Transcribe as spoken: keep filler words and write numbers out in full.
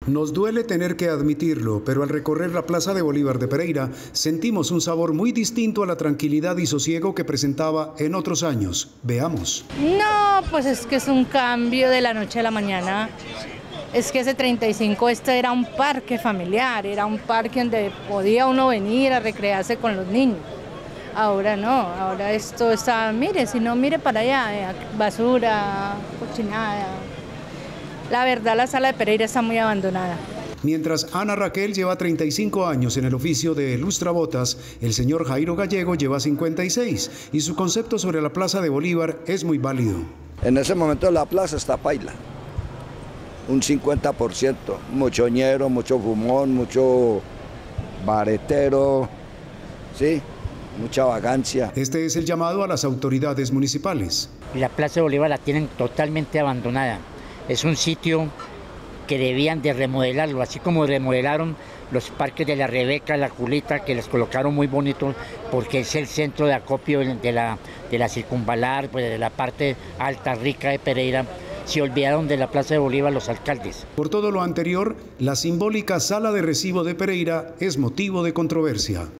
Nos duele tener que admitirlo, pero al recorrer la Plaza de Bolívar de Pereira, sentimos un sabor muy distinto a la tranquilidad y sosiego que presentaba en otros años. Veamos. No, pues es que es un cambio de la noche a la mañana. Es que ese treinta y cinco este era un parque familiar, era un parque donde podía uno venir a recrearse con los niños. Ahora no, ahora esto está, mire, si no, mire para allá, basura, cochinada. La verdad, la sala de Pereira está muy abandonada. Mientras Ana Raquel lleva treinta y cinco años en el oficio de lustrabotas, el señor Jairo Gallego lleva cincuenta y seis y su concepto sobre la Plaza de Bolívar es muy válido. En ese momento la plaza está paila, un cincuenta por ciento, mucho ñero, mucho fumón, mucho baretero, ¿sí? Mucha vagancia. Este es el llamado a las autoridades municipales. La Plaza de Bolívar la tienen totalmente abandonada. Es un sitio que debían de remodelarlo, así como remodelaron los parques de la Rebeca, la Culita, que les colocaron muy bonitos, porque es el centro de acopio de la, de la circunvalar, pues de la parte alta, rica de Pereira. Se olvidaron de la Plaza de Bolívar los alcaldes. Por todo lo anterior, la simbólica Sala de Recibo de Pereira es motivo de controversia.